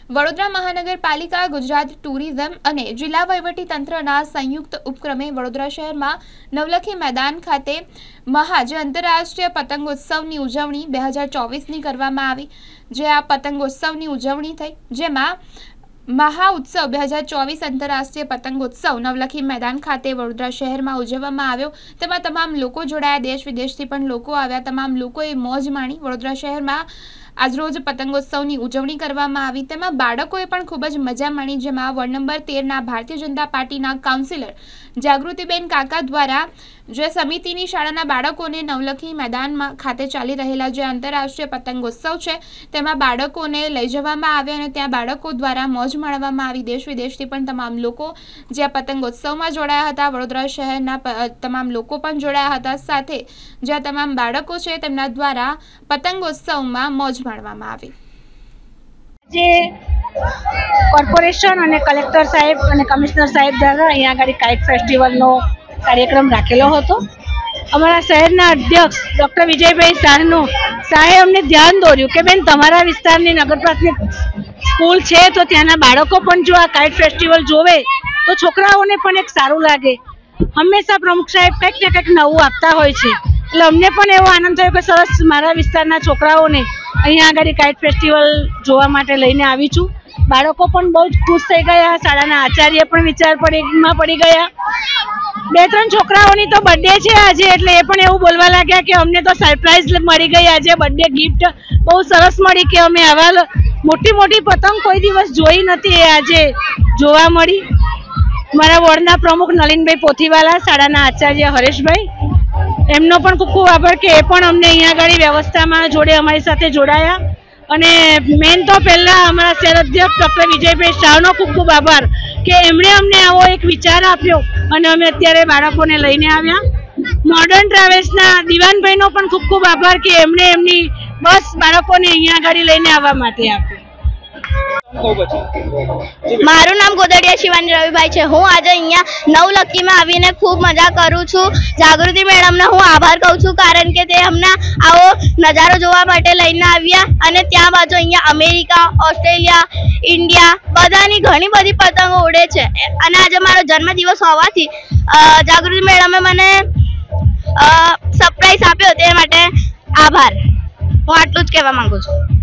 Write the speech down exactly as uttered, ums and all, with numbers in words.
વડોદરા મહાનગરપાલિકા, ગુજરાત ટુરિઝમ અને જિલ્લા વહીવટી તંત્રના સંયુક્ત ઉપક્રમે વડોદરા શહેરમાં નવલખી મેદાન ખાતે મહાજ આંતરરાષ્ટ્રીય પતંગોત્સવની ઉજવણી બે હજાર ચોવીસની કરવામાં આવી। જે આ પતંગોત્સવની ઉજવણી થઈ, જેમાં મહા ઉત્સવ બે હજાર ચોવીસ આંતરરાષ્ટ્રીય પતંગોત્સવ નવલખી મેદાન ખાતે વડોદરા શહેરમાં ઉજવવામાં આવ્યો। તેમાં તમામ લોકો જોડાયા, દેશ વિદેશથી પણ લોકો આવ્યા। તમામ લોકોએ મોજ માણી। વડોદરા શહેરમાં આજરોજ પતંગોત્સવની ઉજવણી કરવામાં આવી, તેમાં બાળકોએ પણ ખૂબ જ મજા માણી। જેમાં વોર્ડ નંબર તેરના ભારતીય જનતા પાર્ટીના કાઉન્સિલર જાગૃતિબેન કાકા દ્વારા જે સમિતિની શાળાના બાળકોને નવલખી મેદાનમાં ખાતે ચાલી રહેલા જે આંતરરાષ્ટ્રીય પતંગોત્સવ છે તેમાં બાળકોને લઈ જવામાં આવ્યા અને ત્યાં બાળકો દ્વારા મોજ માણવામાં આવી। દેશ વિદેશથી પણ તમામ લોકો જે આ પતંગોત્સવમાં જોડાયા હતા, વડોદરા શહેરના તમામ લોકો પણ જોડાયા હતા। સાથે જે તમામ બાળકો છે તેમના દ્વારા પતંગોત્સવમાં મોજ માણવામાં આવી। જે કોર્પોરેશન અને કલેક્ટર સાહેબ અને કમિશનર સાહેબ દ્વારા અહીંયા આગળ કાઇટ ફેસ્ટિવલનો કાર્યક્રમ રાખેલો હતો। અમારા શહેરના અધ્યક્ષ ડૉક્ટર વિજયભાઈ શાહનો શાહે અમને ધ્યાન દોર્યું કે બેન, તમારા વિસ્તારની નગર પ્રાથમિક સ્કૂલ છે તો ત્યાંના બાળકો પણ જો આ કાઇટ ફેસ્ટિવલ જોવે તો છોકરાઓને પણ એક સારું લાગે। હંમેશા પ્રમુખ સાહેબ કંઈક ને કંઈક નવું આપતા હોય છે, એટલે અમને પણ એવો આનંદ થયો કે સરસ મારા વિસ્તારના છોકરાઓને અહીંયા આગળ કાઇટ ફેસ્ટિવલ જોવા માટે લઈને આવી છું। બાળકો પણ બહુ જ ખુશ થઈ ગયા, શાળાના આચાર્ય પણ વિચાર પડીમાં પડી ગયા। બે ત્રણ છોકરાઓની તો બર્થડે છે આજે, એટલે એ પણ એવું બોલવા લાગ્યા કે અમને તો સરપ્રાઈઝ મળી ગઈ આજે, બર્થડે ગિફ્ટ બહુ સરસ મળી કે અમે આવા મોટી મોટી પતંગ કોઈ દિવસ જોઈ નથી, એ આજે જોવા મળી। મારા વોર્ડના પ્રમુખ નલિનભાઈ પોથીવાલા, શાળાના આચાર્ય હરેશભાઈ, એમનો પણ ખૂબ ખૂબ આભાર કે એ પણ અમને અહીંયા આગળ વ્યવસ્થામાં જોડે અમારી સાથે જોડાયા। અને મેન તો પહેલાં અમારા શહેર અધ્યક્ષ ડૉક્ટર વિજયભાઈ શાહનો ખૂબ ખૂબ આભાર કે એમણે અમને આવો એક વિચાર આપ્યો અને અમે અત્યારે બાળકોને લઈને આવ્યા। મોડર્ન ટ્રાવેલ્સના દિવાનભાઈનો પણ ખૂબ ખૂબ આભાર કે એમણે એમની બસ બાળકોને અહીંયા આગળ લઈને આવવા માટે આપ્યો। મારું નામ ગોદડિયા શિવાની રવિભાઈ છે। હું આજે અહીંયા નવલખીમાં આવીને ખૂબ મજા કરું છું। જાગૃતિ મેડમને હું આભાર કહું છું, કારણ કે તે અમને આવો નજારો જોવા માટે લઈને આવ્યા અને ત્યાં બાજુ અહીંયા અમેરિકા, ઓસ્ટ્રેલિયા, ઇન્ડિયા બધાની ઘણી બધી પતંગો ઉડે છે અને આજે મારો જન્મદિવસ હોવાથી જાગૃતિ મેડમે મને સરપ્રાઈઝ આપ્યો, તે માટે આભાર। હું આટલું જ કહેવા માંગુ છું।